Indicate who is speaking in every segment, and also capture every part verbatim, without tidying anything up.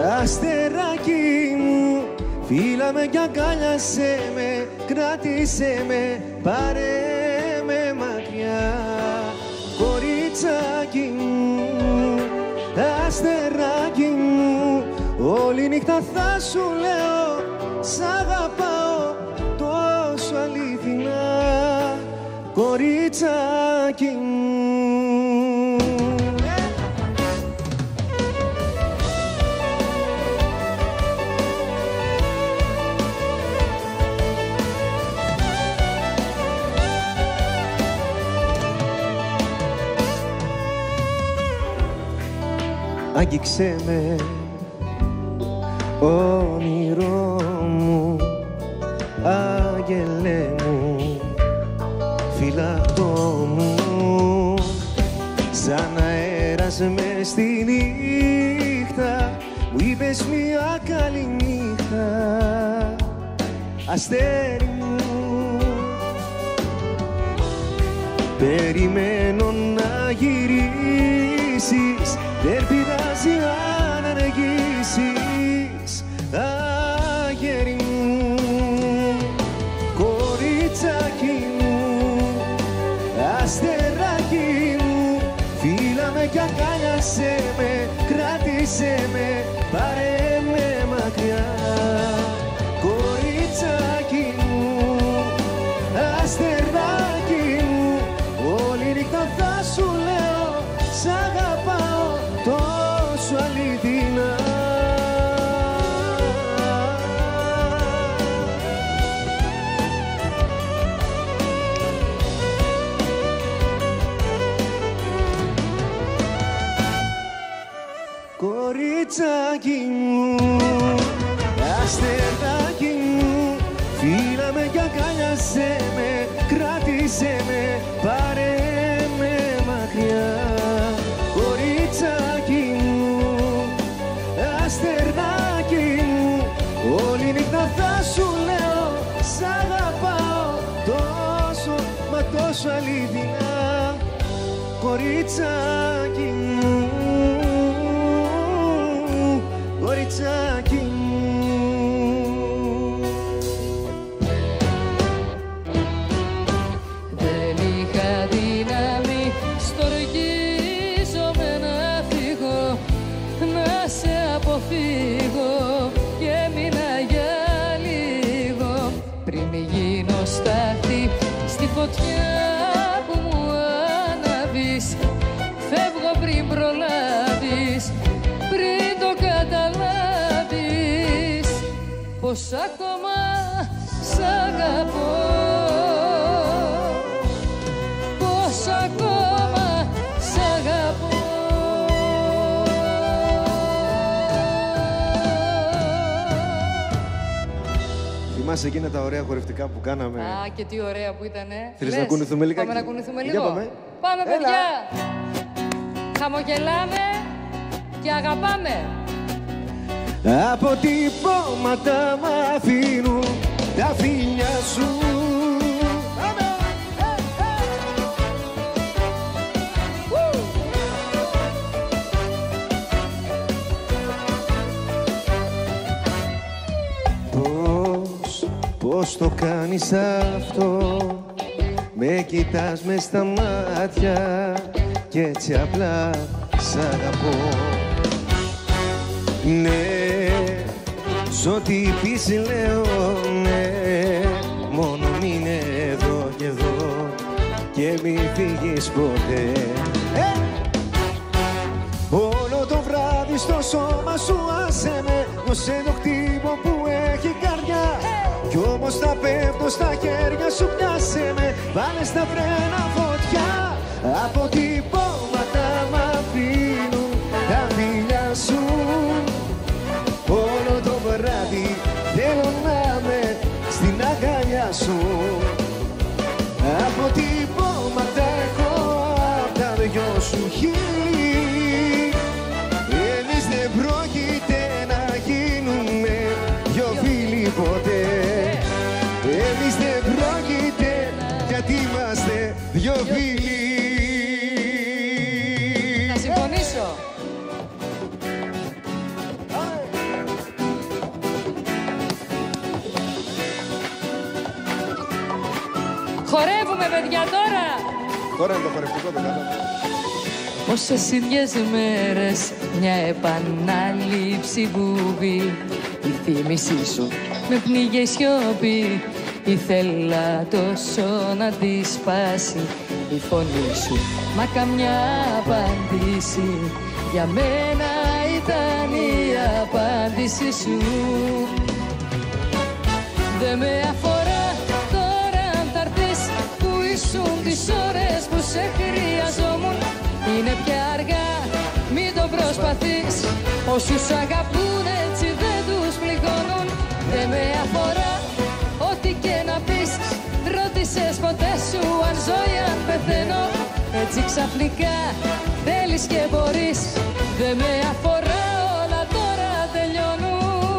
Speaker 1: Αστεράκι μου, φίλα με κι αγκάλιασέ με, κράτησέ με, πάρε με μακριά. Κοριτσάκι μου, αστεράκι μου, όλη νύχτα θα σου λέω σ' αγαπάω τόσο αληθινά. Κοριτσάκι μου. Άγγιξέ με, όνειρό μου, άγγελέ μου, φυλακτό μου, σαν αέρας μες στη νύχτα, μου είπες μια καλή νύχτα, αστέρι μου. Περιμένω να γυρίσεις, δεν πειράζει αν αργήσεις, αγέρι μου. Κοριτσάκι μου, αστεράκι μου, φίλα με κι αγκάλιασέ με, κράτησέ με, πάρε με μακριά. Κοριτσάκι μου, αστεράκι μου, όλη νύχτα θα σου λέω σ' αγαπάω τόσο αληθινά. Κοριτσάκι μου, αστεράκι μου, φίλα με κι αγκάλιασέ με, κράτησέ με, πάρε με μακριά. Κοριτσάκι μου, αστεράκι μου, όλη νύχτα θα σου λέω σ' αγαπάω τόσο, μα τόσο αληθινά. Κοριτσάκι μου, κοριτσάκι μου.
Speaker 2: Δεν είχα δύναμη, στοργίζομαι να φύγω, να σε αποφύγω και έμεινα για λίγο. Πριν μη γίνω στάχτη στη φωτιά που μου ανάβεις, φεύγω πριν προλάβεις, πριν το καταλάβεις πως ακόμα σ' αγαπώ, πως ακόμα σ' αγαπώ.
Speaker 1: Θυμάσαι εκείνα τα ωραία χορευτικά που κάναμε?
Speaker 2: Α, και τι ωραία που ήτανε.
Speaker 1: Θέλεις να κουνηθούμε λιγάκι?
Speaker 2: Πάμε να κουνηθούμε λίγο.
Speaker 1: Για πάμε.
Speaker 2: Πάμε,
Speaker 1: Έλα.
Speaker 2: παιδιά. Χαμογελάμε και αγαπάμε.
Speaker 1: Αποτυπώματα μ' αφήνουν τα φιλιά σου. Πάμε! Πώς, πώς το κάνεις αυτό, με κοιτάς μες στα μάτια κι έτσι απλά σ' αγαπώ. Ναι, σ' ό,τι πεις λέω ναι, μόνο μείνε εδώ και εδώ και μη φύγεις ποτέ. Ε! Όλο το βράδυ στο σώμα σου άσε με, νιώσε το χτύπο που έχει καρδιά. Κι όμως θα πέφτω στα χέρια σου, πιάσε με, βάλε στα φρένα φωτιά. Αποτυπώματα μ' αφήνουν τα φιλιά σου. Όλο το βράδυ θέλω να είμαι στην αγκαλιά σου. Αποτυπώματα έχω απ' τα δυο σου χείλη. Εμείς δεν πρόκειται να γίνουμε δυο φίλοι ποτέ. Εμείς δεν πρόκειται, γιατί είμαστε δυο φίλοι.
Speaker 2: Να συμφωνήσω. Χορεύουμε, παιδιά, τώρα!
Speaker 1: Τώρα είναι το χορευτικό, δεν κάναμε.
Speaker 2: Πόσες ίδιες μέρες, μια επανάληψη βουβή. Η θύμησή σου με πνίγε η σιωπή. Ήθελα τόσο να τη σπάσει η φωνή σου, μα καμιά απάντηση. Για μένα ήταν η απάντηση σου. Δεν με αφορά τώρα αν θα έρθεις, που ήσουν τις ώρες που σε χρειαζόμουν. Είναι πια αργά, μην το προσπαθείς. Όσους αγαπούν έτσι δεν τους πληγώνουν. Δεν με αφορά ό,τι και να πεις. Ρώτησες ποτέ σου αν ζω ή αν πεθαίνω. Έτσι ξαφνικά θέλεις και μπορείς. Δεν με αφορά, όλα τώρα τελειώνουν.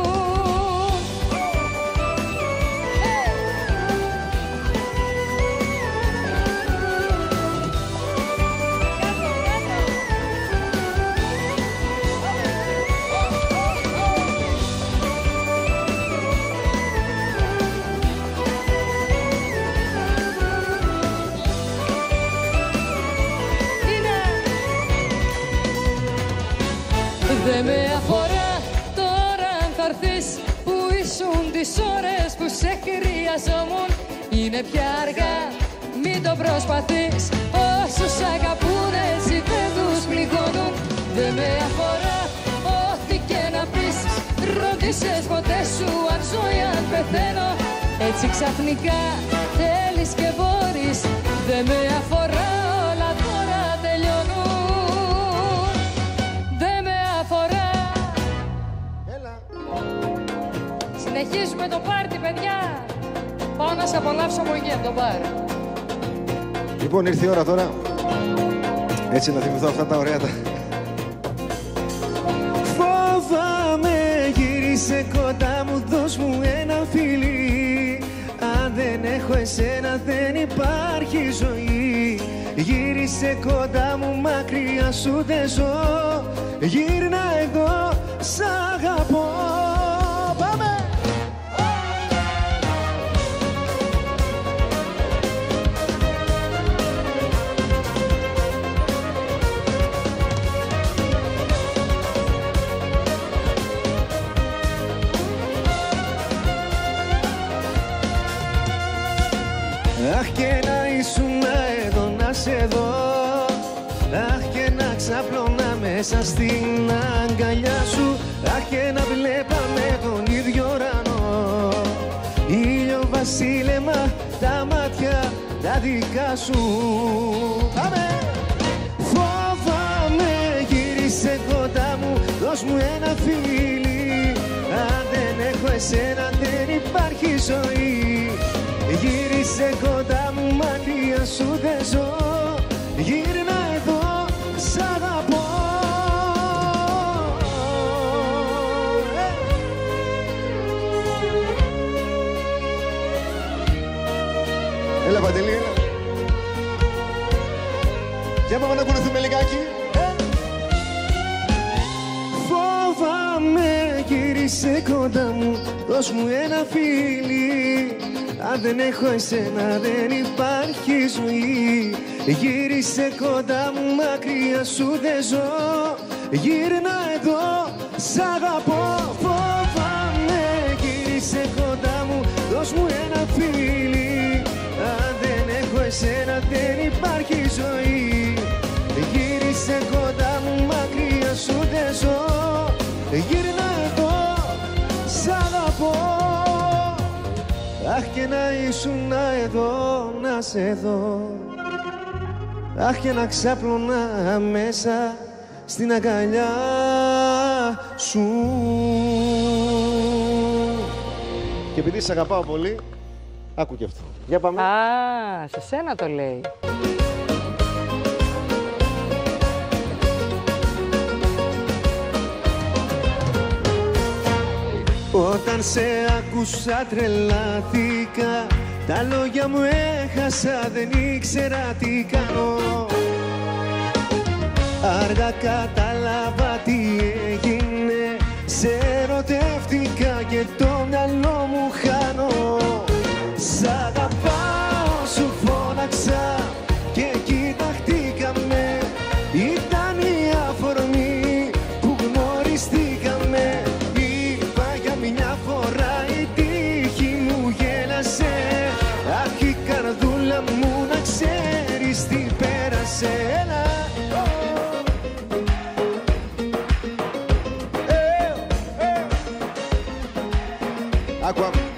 Speaker 2: Δεν με αφορά τώρα αν θα έρθεις, που ήσουν τις ώρες που σε χρειαζόμουν. Είναι πια αργά, μην το προσπαθείς. Όσους αγαπούν έτσι δεν τους πληγώνουν. Δεν με αφορά ό,τι και να πεις. Ρώτησες ποτέ σου αν ζω ή αν πεθαίνω. Έτσι ξαφνικά θέλεις και μπορείς. Δεν με αφορά, όλα τώρα τελειώνουν. Συνεχίζουμε το πάρτι, παιδιά. Πάω να σε απολαύσω από εκεί από το μπαρ.
Speaker 1: Λοιπόν, ήρθε η ώρα τώρα. Έτσι να θυμηθώ αυτά τα ωραία τα... Φόβαμαι, γύρισε κοντά μου, δώσ' μου ένα φιλί. Αν δεν έχω εσένα δεν υπάρχει ζωή. Γύρισε κοντά μου, μακριά σου δεν ζω. Γύρνα εδώ, σ' αγαπώ. Αχ, και να ήσουν εδώ να σε δω. Αχ, και να ξαπλώνα μέσα στην αγκαλιά σου. Αχ, και να βλέπαμε τον ίδιο ουρανό. Ήλιο βασίλεμα, τα μάτια τα δικά σου. Πάμε! Φόβαμαι, γύρισε κοντά μου, δώσ' μου ένα φίλι. Αν δεν έχω εσένα δεν υπάρχει ζωή. Γύρισε κοντά μου, μακριά σου δεν ζω. Γύρνα εδώ, σ' αγαπώ. Έλα, Παντελή, έλα. Για πάμε να κουνηθούμε λιγάκι. Φόβαμαι, γύρισε κοντά μου, δώσ' μου ένα φίλι. Αν δεν έχω εσένα δεν υπάρχει ζωή. Γύρισε κοντά μου, μακριά σου δεν ζω. Γύρνα εδώ, σ' αγαπώ. Φόβαμαι, γύρισε κοντά μου, δώσ' μου ένα φίλι. Αν δεν έχω εσένα δεν υπάρχει ζωή. Γύρισε κοντά μου, μακριά σου δεν ζω. Γύρνα εδώ, σ' αγαπώ. Αχ, και να ήσουν εδώ να σε δω. Αχ, και να ξάπλωνα μέσα στην αγκαλιά σου. Και επειδή σ' αγαπάω πολύ, άκου και αυτό. Για πάμε.
Speaker 2: Α, σε σένα το λέει.
Speaker 1: Όταν σε άκουσα τρελάθηκα, τα λόγια μου έχασα, δεν ήξερα τι κάνω. Αργά κατάλαβα τι έγινε, σε ερωτεύτηκα και το μυαλό μου χάνω. Σ' αγαπάω, σου Άκουα